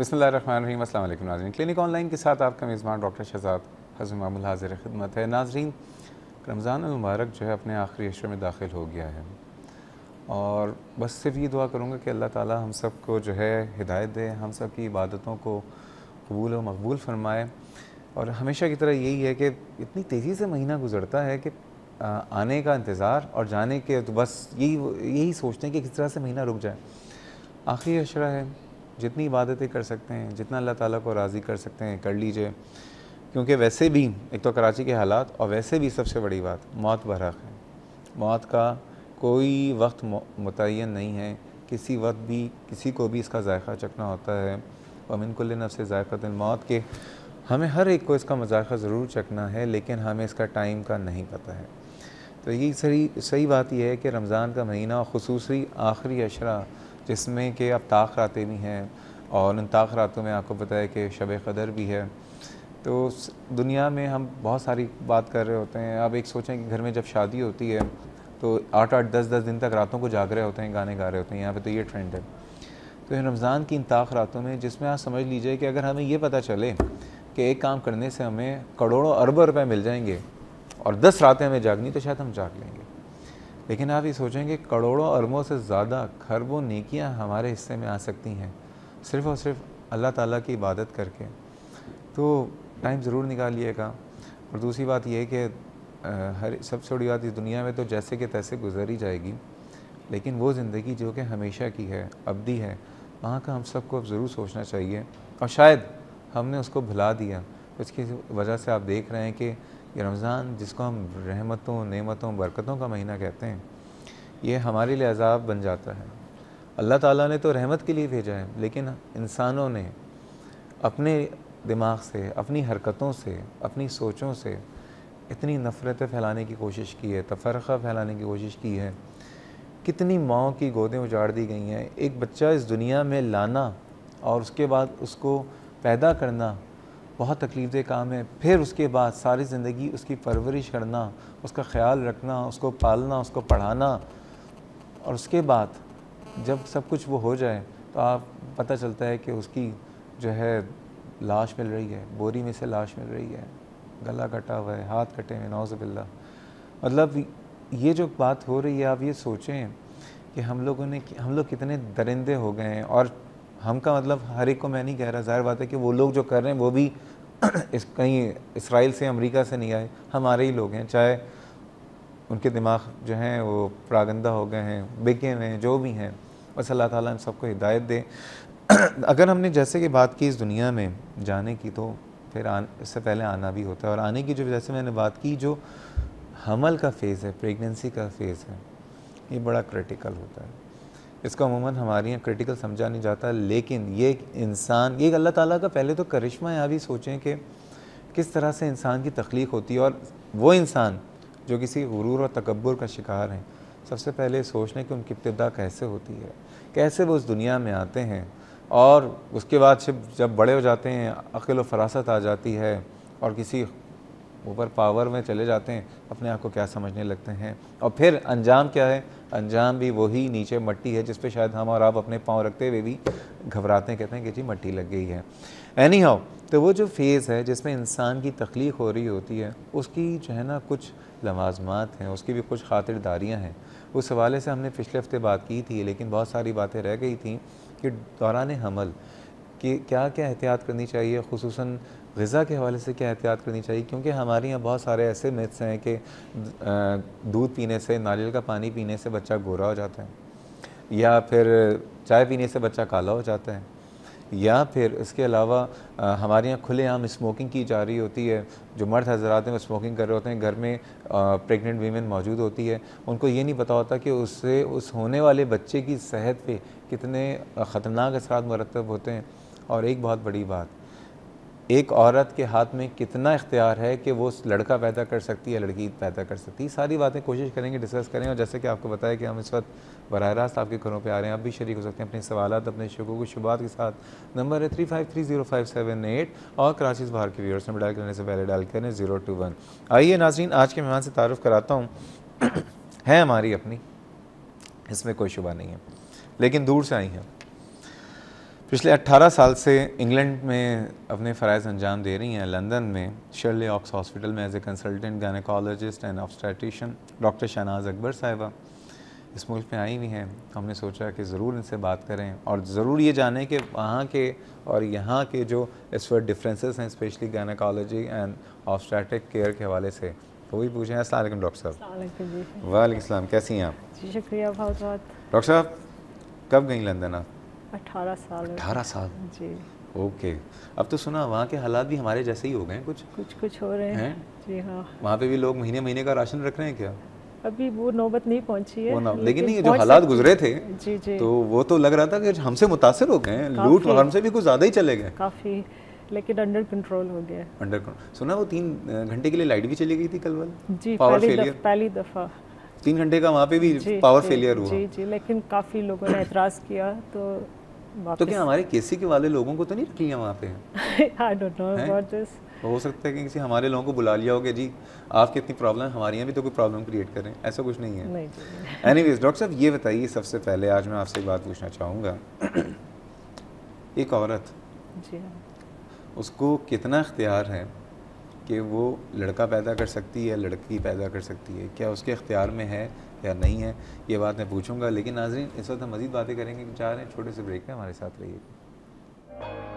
बिस्मिल्लाहिर्रहमानिर्रहीम। अस्सलाम वालेकुम नाज़रीन, क्लिनिक ऑनलाइन के साथ आपका मेज़बान डॉक्टर शहज़ाद हसन मामूल हाज़िर खिदमत है। नाज़रीन, रमज़ान मुबारक जो है अपने आखिरी अशरे में दाखिल हो गया है और बस सिर्फ ये दुआ करूँगा कि अल्लाह ताला हम सब को जो है हिदायत दे, हम सब की इबादतों को कबूल व मकबूल फ़रमाए। और हमेशा की तरह यही है कि इतनी तेज़ी से महीना गुज़रता है कि आने का इंतज़ार और जाने के तो बस यही सोचते हैं कि किस तरह से महीना रुक जाए। आखिरी अशरा है, जितनी इबादतें कर सकते हैं, जितना अल्लाह ताला को राज़ी कर सकते हैं कर लीजिए, क्योंकि वैसे भी एक तो कराची के हालात और वैसे भी सबसे बड़ी बात मौत बरहक़ है। मौत का कोई वक्त मुतय्यन नहीं है, किसी वक्त भी किसी को भी इसका जायक़ा चखना होता है। व मिन कुल्लि नफ्सिन ज़ाइक़तुल मौत के हमें हर एक को इसका जायक़ा ज़रूर चखना है, लेकिन हमें इसका टाइम का नहीं पता है। तो यही सही बात यह है कि रमज़ान का महीना और ख़ुसूसी आखिरी अशरा जिसमें कि अब ताख़रातें भी हैं और उन ताख़रातों में आपको पता है कि शब क़दर भी है। तो दुनिया में हम बहुत सारी बात कर रहे होते हैं। अब एक सोचें कि घर में जब शादी होती है तो 8-8 10-10 दिन तक रातों को जाग रहे होते हैं, गाने गा रहे होते हैं। यहाँ पे तो ये ट्रेंड है। तो रमज़ान की इन ताख़रातों में जिसमें आप समझ लीजिए कि अगर हमें ये पता चले कि एक काम करने से हमें करोड़ों अरबों रुपए मिल जाएंगे और 10 रातें हमें जागनी, तो शायद हम जाग लेंगे। लेकिन आप ये सोचेंगे करोड़ों अरबों से ज़्यादा खरबों नेकियां हमारे हिस्से में आ सकती हैं सिर्फ़ और सिर्फ अल्लाह ताला की इबादत करके। तो टाइम ज़रूर निकालिएगा। और दूसरी बात यह है कि सबसे बड़ी बात इस दुनिया में तो जैसे कि तैसे गुजर ही जाएगी, लेकिन वो ज़िंदगी जो कि हमेशा की है, अब्दी है, वहाँ का हम सबको अब ज़रूर सोचना चाहिए। और शायद हमने उसको भुला दिया। इसकी वजह से आप देख रहे हैं कि ये रमज़ान जिसको हम रहमतों, नेमतों, बरकतों का महीना कहते हैं, ये हमारे लिए अज़ाब बन जाता है। अल्लाह ताला ने तो रहमत के लिए भेजा है, लेकिन इंसानों ने अपने दिमाग से, अपनी हरकतों से, अपनी सोचों से इतनी नफ़रतें फैलाने की कोशिश की है, तफ़रक़ा फैलाने की कोशिश की है। कितनी माँओं की गोदें उजाड़ दी गई हैं। एक बच्चा इस दुनिया में लाना और उसके बाद उसको पैदा करना बहुत तकलीफ़देह काम है। फिर उसके बाद सारी ज़िंदगी उसकी परवरिश करना, उसका ख़्याल रखना, उसको पालना, उसको पढ़ाना, और उसके बाद जब सब कुछ वो हो जाए तो आप पता चलता है कि उसकी जो है लाश मिल रही है, बोरी में से लाश मिल रही है, गला कटा हुआ है, हाथ कटे हुए, नौज़ुबिल्लाह। मतलब ये जो बात हो रही है, आप ये सोचें कि हम लोग कितने दरिंदे हो गए हैं। और हम का मतलब हर एक को मैं नहीं कह रहा, ज़ाहिर बात है कि वो लोग जो कर रहे हैं वो भी कहीं इसराइल से, अमेरिका से नहीं आए, हमारे ही लोग हैं। चाहे उनके दिमाग जो हैं वो प्रागंदा हो गए हैं, बिके हुए हैं, जो भी हैं, बस अल्लाह ताला हम सबको हिदायत दे। अगर हमने जैसे कि बात की इस दुनिया में जाने की, तो फिर इससे पहले आना भी होता है। और आने की जो जैसे मैंने बात की, जो हमल का फ़ेज़ है, प्रेगनेंसी का फ़ेज़ है, ये बड़ा क्रिटिकल होता है। इसका अमूमन हमारे यहाँ क्रिटिकल समझा नहीं जाता, लेकिन ये एक इंसान, ये अल्लाह ताला का पहले तो करिश्मा है। आप भी सोचें कि किस तरह से इंसान की तख्लीक होती है। और वो इंसान जो किसी गुरूर और तकब्बुर का शिकार हैं, सबसे पहले सोचने कि उनकी इब्तिदा कैसे होती है, कैसे वो उस दुनिया में आते हैं, और उसके बाद जब बड़े हो जाते हैं, अक़ल व फ़रासत आ जाती है और किसी ऊपर पावर में चले जाते हैं, अपने आप को क्या समझने लगते हैं। और फिर अंजाम क्या है? अंजाम भी वही नीचे मट्टी है जिस पे शायद हम और आप अपने पाँव रखते हुए भी घबराते हैं, कहते हैं कि जी मट्टी लग गई है। एनी हाउ, तो वो जो फ़ेज़ है जिसमें इंसान की तख्लीक हो रही होती है, उसकी जो है ना कुछ लवाज़मात हैं, उसकी भी कुछ ख़ातिरदारियाँ हैं। उस हवाले से हमने पिछले हफ़्ते बात की थी, लेकिन बहुत सारी बातें रह गई थी कि दौरान हमल कि क्या क्या एहतियात करनी चाहिए, ख़ुसूसन ग़िज़ा के हवाले से क्या एहतियात करनी चाहिए। क्योंकि हमारे यहाँ बहुत सारे ऐसे मिथ्स हैं कि दूध पीने से, नारियल का पानी पीने से बच्चा गोरा हो जाता है, या फिर चाय पीने से बच्चा काला हो जाता है, या फिर इसके अलावा हमारे यहाँ खुलेआम स्मोकिंग की जा रही होती है। जो मर्द हज़रात हैं वो स्मोकिंग कर रहे होते हैं, घर में प्रेग्नेंट वीमेन मौजूद होती है, उनको ये नहीं पता होता कि उससे उस होने वाले बच्चे की सेहत पे कितने ख़तरनाक असरात मुरतब होते हैं। और एक बहुत बड़ी बात, एक औरत के हाथ में कितना इख्तियार है कि वो लड़का पैदा कर सकती है, लड़की पैदा कर सकती है। सारी बातें कोशिश करेंगे, डिस्कस करेंगे। और जैसे कि आपको बताया कि हम इस वक्त बराह रास्त आपके घरों पे आ रहे हैं, आप भी शरीक हो सकते हैं अपने सवालात, अपने शुकूक शुबात के साथ। नंबर है 35305778 और कराची से बाहर के व्यूअर्स नंबर डायल करने से पहले डायल करें 021। आइए नाज़रीन, आज के मेहमान से तारुफ़ कराता हूँ। है हमारी अपनी, इसमें कोई शुबा नहीं है, लेकिन दूर से आई हैं। पिछले 18 साल से इंग्लैंड में अपने फ़राइज़ अंजाम दे रही हैं। लंदन में शर्ले ऑक्स हॉस्पिटल में as a consultant gynaecologist and obstetrician doctor Shahnaz Akbar Sahiba इस मुल्क में आई हुई हैं। हमने सोचा कि ज़रूर इनसे बात करें और ज़रूर ये जानें कि वहाँ के और यहाँ के जो इस वक्त डिफरेंसेस हैं, specially gynaecology and obstetric care के हवाले से, वो भी पूछें। अस्सलाम वालेकुम डॉक्टर साहब। वालेकुम सलाम, कैसी हैं आप? जी शुक्रिया बहुत बहुत। डॉक्टर साहब कब गई लंदन आप? 18 साल। 18 साल जी। ओके। अब तो सुना वहाँ के हालात भी हमारे जैसे ही हो गए हैं कुछ कुछ हो रहे हैं। जी हाँ। वहाँ पे भी लोग महीने महीने का राशन रख रहे हैं क्या? अभी वो नौबत नहीं पहुँची है, लेकिन ये जो हालात गुजरे थे जी जी, तो वो तो लग रहा था कि हमसे मुतासिर हो गए हैं, लूट हमसे भी कुछ ज़्यादा ही चले गए काफ़ी, लेकिन अंडर कंट्रोल हो गया। Under control. सुना वो 3 घंटे के लिए लाइट भी चली गई थी कल वाली? जी, पहली दफ़ा 3 घंटे का वहाँ पे भी पावर फेलियर हुआ। जी जी, लेकिन काफ़ी लोगों ने एतराज़ किया तो क्या हमारे केसी के वाले लोगों को तो नहीं रख लिया वहाँ पे? I don't know about this. हो सकता है कि किसी हमारे लोगों को बुला लिया हो कि जी आपकी इतनी प्रॉब्लम, हमारे यहाँ भी तो कोई प्रॉब्लम क्रिएट करें, ऐसा कुछ नहीं है। एनीवेज डॉक्टर साहब ये बताइए, सबसे पहले आज मैं आपसे एक बात पूछना चाहूँगा। एक औरत, जी हाँ, उसको कितना इख्तियार है कि वो लड़का पैदा कर सकती है, लड़की पैदा कर सकती है? क्या उसके इख्तियार में है या नहीं है, ये बात मैं पूछूंगा। लेकिन नाज़रीन इस वक्त हम मज़ीद बातें करेंगे, चाह रहे हैं छोटे से ब्रेक में हमारे साथ रहिए।